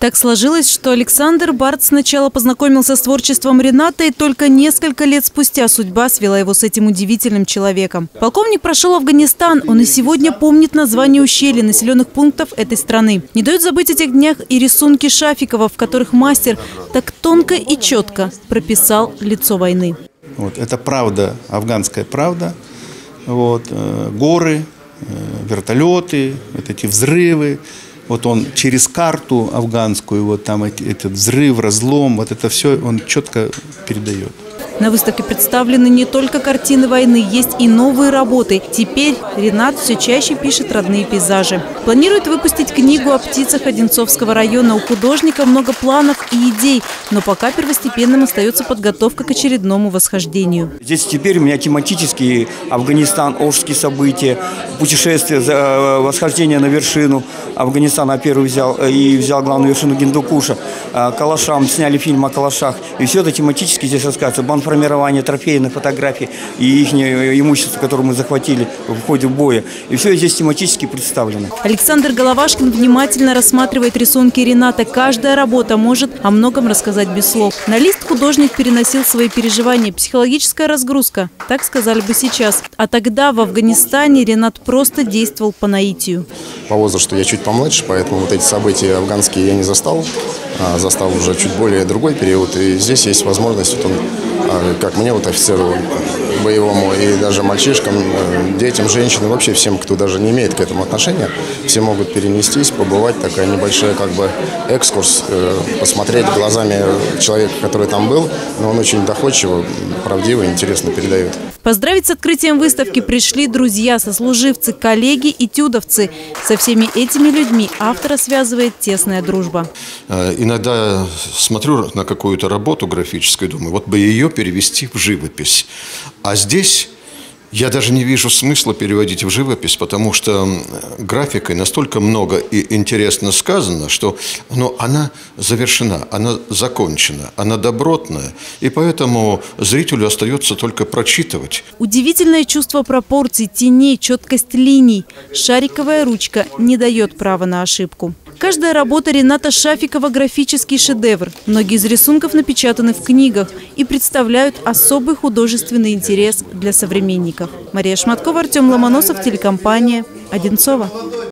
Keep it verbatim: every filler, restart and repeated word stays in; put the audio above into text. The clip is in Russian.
Так сложилось, что Александр Барт сначала познакомился с творчеством Рената, и только несколько лет спустя судьба свела его с этим удивительным человеком. Полковник прошел Афганистан, он и сегодня помнит название ущелий, населенных пунктов этой страны. Не дают забыть этих днях и рисунки Шафикова, в которых мастер так тонко и четко прописал лицо войны. Вот, это правда, афганская правда. Вот, э, горы, э, вертолеты, вот эти взрывы. Вот он через карту афганскую, вот там эти, этот взрыв, разлом, вот это все он четко передает. На выставке представлены не только картины войны, есть и новые работы. Теперь Ренат все чаще пишет родные пейзажи. Планирует выпустить книгу о птицах Одинцовского района. У художника много планов и идей, но пока первостепенным остается подготовка к очередному восхождению. Здесь теперь у меня тематические: Афганистан, Ошские события, путешествие, восхождение на вершину Афганистана, первый взял и взял главную вершину Гиндукуша. Калашам, сняли фильм о калашах. И все это тематически здесь рассказывается. Формирование трофейных фотографий и их имущество, которое мы захватили в ходе боя. И все здесь тематически представлено. Александр Головашкин внимательно рассматривает рисунки Рената. Каждая работа может о многом рассказать без слов. На лист художник переносил свои переживания. Психологическая разгрузка, так сказали бы сейчас. А тогда в Афганистане Ренат просто действовал по наитию. По возрасту я чуть помладше, поэтому вот эти события афганские я не застал. А застал уже чуть более другой период. И здесь есть возможность, вот он, как мне, вот офицеру боевому, и даже мальчишкам, детям, женщинам, вообще всем, кто даже не имеет к этому отношения, все могут перенестись, побывать, такая небольшая как бы экскурс, посмотреть глазами человека, который там был, но он очень доходчиво, правдиво и интересно передает. Поздравить с открытием выставки пришли друзья, сослуживцы, коллеги и тюдовцы. Со всеми этими людьми автора связывает тесная дружба. Иногда смотрю на какую-то работу графическую и думаю, вот бы ее перевести в живопись. А здесь я даже не вижу смысла переводить в живопись, потому что графикой настолько много и интересно сказано, что ну, она завершена, она закончена, она добротная, и поэтому зрителю остается только прочитывать. Удивительное чувство пропорций, теней, четкость линий. Шариковая ручка не дает права на ошибку. Каждая работа Рената Шафикова – графический шедевр. Многие из рисунков напечатаны в книгах и представляют особый художественный интерес для современников. Мария Шматкова, Артем Ломоносов, телекомпания «Одинцово».